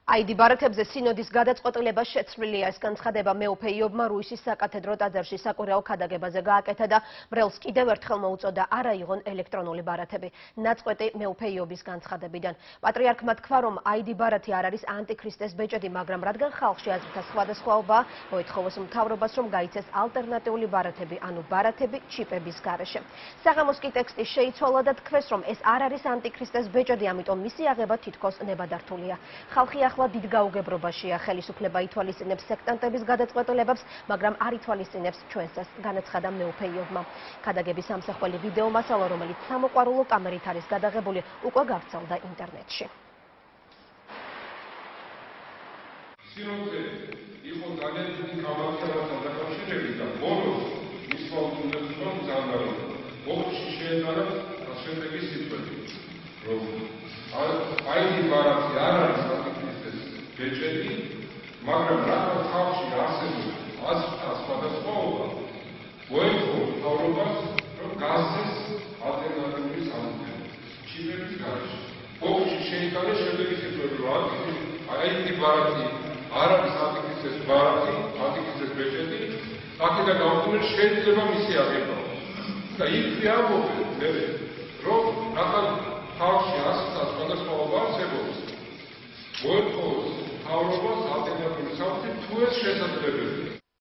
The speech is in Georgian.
აიდი ბარათებზე სინოდის გადაწყვეტილება შეცვლილია. ეს განცხადება მეუფე იობმა რუისის საკათედრო ტაძარში საკვირაო ქადაგებაზე გააკეთა და მრევლს კიდევ ერთხელ მოუწოდა არა იღონ ელექტრონული ბარათები. ნაწყვეტი მეუფე იობის განცხადებიდან. პატრიარქმა თქვა, რომ აიდი ბარათი არ არის ანტიქრისტეს ბეჭედი, მაგრამ რადგან ხალხში აზრთა სხვადასხვაობაა, მოითხოვოს მთავრობას, რომ გაიცეს ალტერნატიული ბარათები, ანუ ბარათები ჩიპების გარეშე. საღამოს კი ტექსტი შეიცვალა და თქვეს, რომ ეს არ არის ანტიქრისტეს ბეჭედი, ამიტომ მისი აღება თითქოს ნებადართულია. ხალხი ახლა დიდ გაუგებრობაშია. ხელისუფლება ითვალისწინებს სექტანტების გადაწყვეტილებებს, მაგრამ არ ითვალისწინებს ჩვენსაც, განაცხადა მეუფე იობმა. ქადაგების ამსახველი ვიდეო მასალა, რომელიც სამოყვარულო კამერით არის გადაღებული, უკვე გავრცელდა ინტერნეტში. სინოდზე იყო ძალიან დიდი გამარჯვებასთან დაკავშირებით და ბოლოს მისმა უნდობლობამ ძალდარო. ოქში შეედარა შედეგი სიტყვები, რომ აიდი ბარათი არ არის ანტიქრისტეს ბეჭედი, მაგრამ რადგან ხალხში არსებობს აზრთა სხვადასხვაობა, მოითხოვს მთავრობას, რომ გასცეს ალტერნატიული სამუშაო ჩიპების გარეშე. ოქში შეიტანა შედეგი სიტყვები, რომ აიდი ბარათი არ არის ანტიქრისტეს ბარათი, ანტიქრისტეს ბეჭედი, აქედან გამომდინარე შეიძლება მისი აღება. და იქვე ამბობენ, რომ რადგან ხალხში აზრთა სხვადასხვაობა არსებობს, მოითხოვს მთავრობას ალტერნატიული სამუშაო თუ ეს შესაძლებელია.